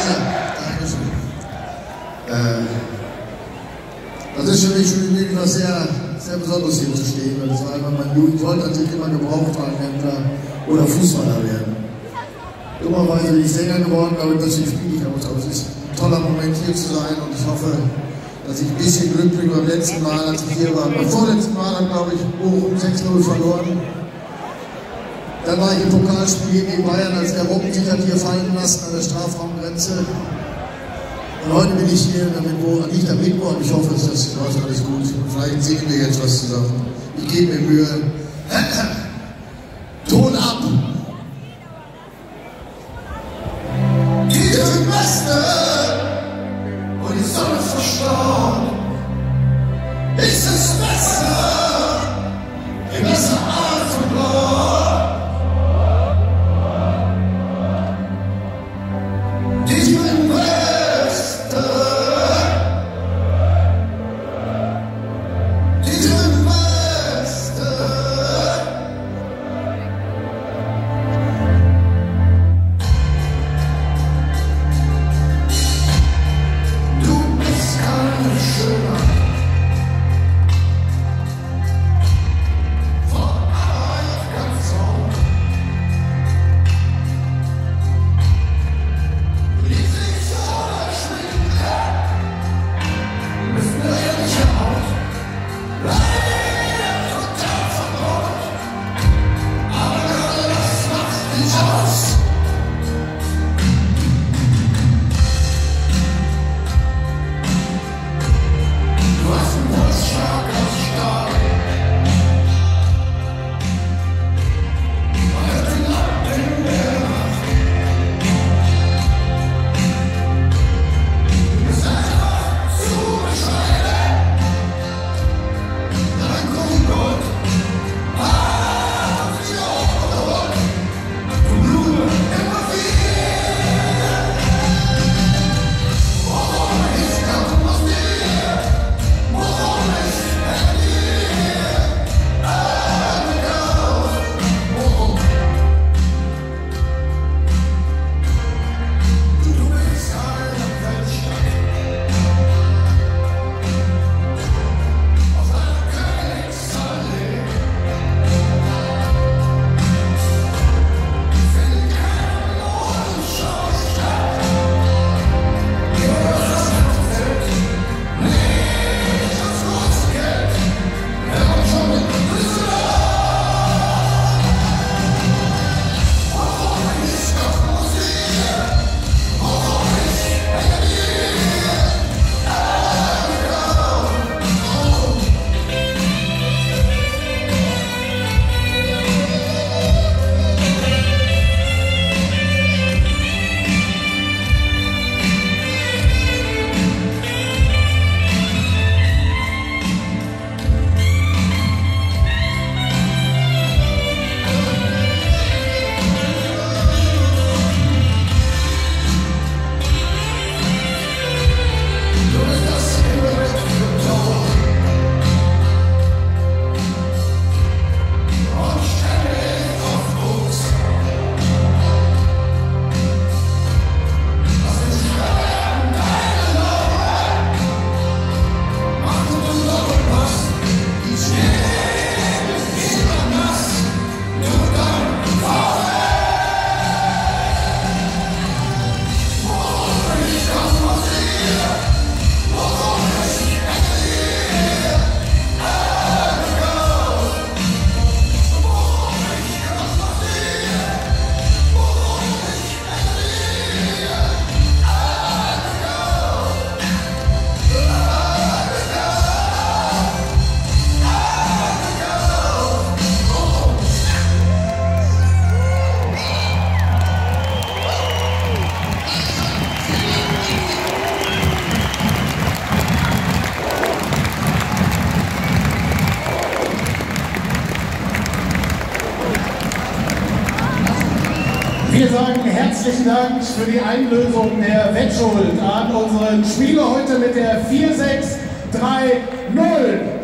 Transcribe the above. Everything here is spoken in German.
Das ist für mich schon etwas sehr, sehr Besonderes hier zu stehen, weil das war einfach mein Jugend. Ich wollte natürlich immer Gebrauchtwagenhändler oder Fußballer werden. Dummerweise bin ich Sänger geworden, damit natürlich spiele ich aber es ist ein toller Moment hier zu sein und ich hoffe, dass ich ein bisschen Glück bin beim letzten Mal, als ich hier war. Beim vorletzten Mal hat, glaube ich, Bochum 6-0 verloren. Dann war ich im Pokalspiel gegen Bayern, als der Robben sich hat hier fallen lassen an der Strafraumgrenze. Und heute bin ich hier nicht am Mikro und ich hoffe, dass das läuft alles gut. Und vielleicht singen wir jetzt was zusammen. Ich gebe mir Mühe. Ton ab! Die Beste und die Sonne verstaut. Ist es besser? In besser Art und Blau. Wir sagen herzlichen Dank für die Einlösung der Wettschuld an unseren Spieler heute mit der 4-6-3-0.